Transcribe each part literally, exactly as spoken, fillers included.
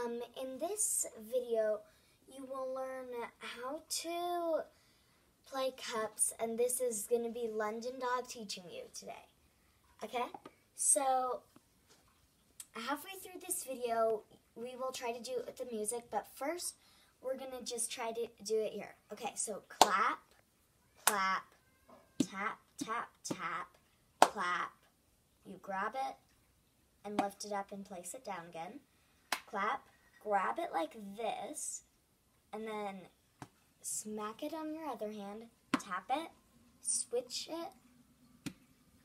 Um, in this video, you will learn how to play cups, and this is going to be London Dog teaching you today. Okay? So, halfway through this video, we will try to do it with the music, but first, we're going to just try to do it here. Okay, so clap, clap, tap, tap, tap, clap. You grab it and lift it up and place it down again. Clap, grab it like this, and then smack it on your other hand, tap it, switch it.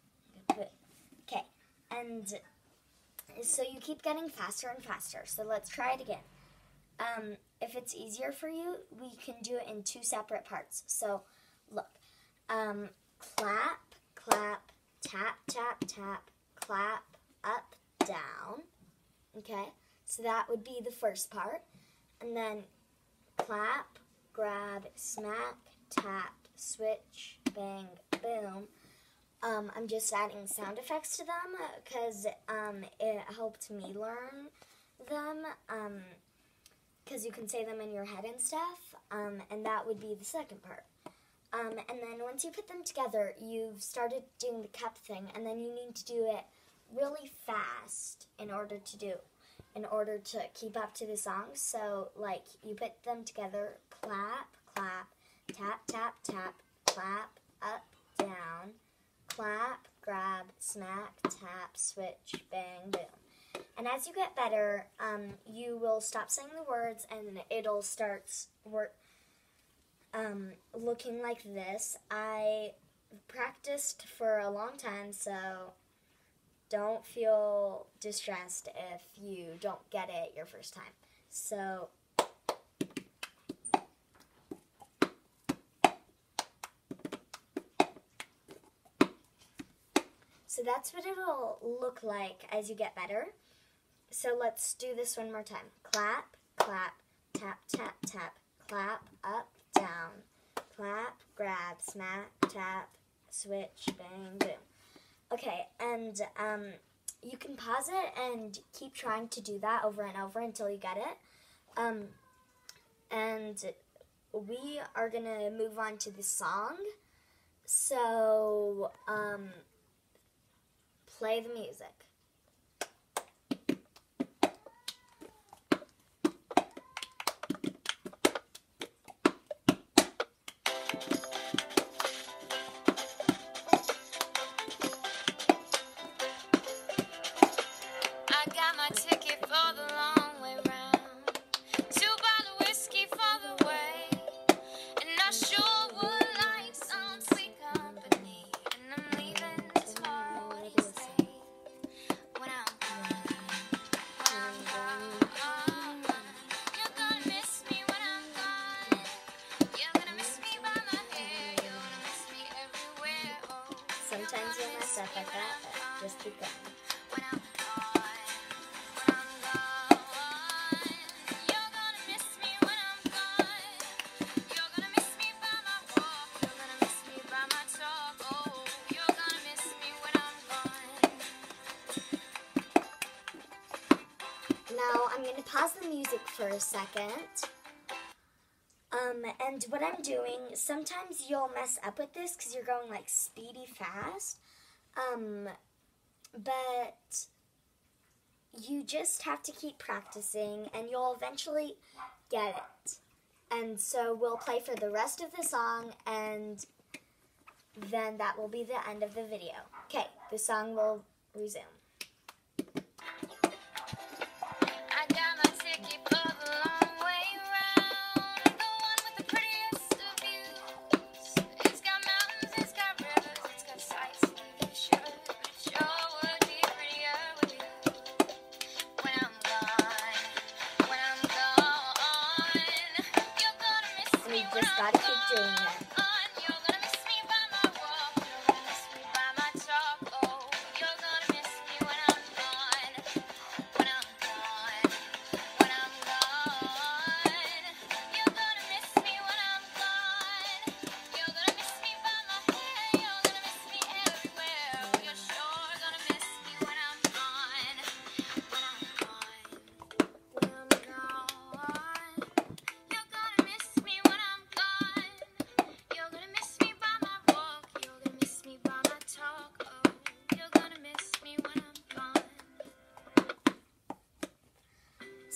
Okay, and so you keep getting faster and faster. So let's try it again. Um, if it's easier for you, we can do it in two separate parts. So look, um, clap, clap, tap, tap, tap, clap, up, down. Okay, so that would be the first part. And then clap, grab, smack, tap, switch, bang, boom. Um, I'm just adding sound effects to them because um, it helped me learn them. Um, because you can say them in your head and stuff. Um, and that would be the second part. Um, and then once you put them together, you've started doing the cup thing, and then you need to do it really fast in order to do, in order to keep up to the song. So, like, you put them together, clap, clap, tap, tap, tap, clap, up, down, clap, grab, smack, tap, switch, bang, boom. And as you get better, um, you will stop saying the words, and it'll start work. Um, looking like this. I practiced for a long time, so don't feel distressed if you don't get it your first time. So, so that's what it'll look like as you get better. So let's do this one more time. Clap, clap, tap, tap, tap, clap, up, down, clap, grab, smack, tap, switch, bang, boom. Okay, and um, you can pause it and keep trying to do that over and over until you get it. Um, and we are going to move on to the song. So, um, play the music. Ticket for the long way round, two bottle whiskey for the way, and I sure would like some sweet company, and I'm leaving tomorrow. What do you say? When I'm gone, when I'm gone, you're gonna miss me when I'm gone. You're gonna miss me by my hair, you're gonna miss me everywhere. Oh, sometimes you'll mess up like that, but just keep going. when I'm Now, I'm going to pause the music for a second. Um, and what I'm doing, sometimes you'll mess up with this because you're going like speedy fast. Um, but you just have to keep practicing and you'll eventually get it. And so we'll play for the rest of the song, and then that will be the end of the video. Okay, the song will resume. Just gotta keep doing it.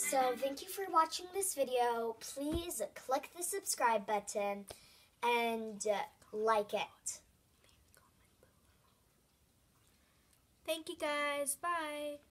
So thank you for watching this video. Please click the subscribe button and uh, like it. Thank you guys. Bye.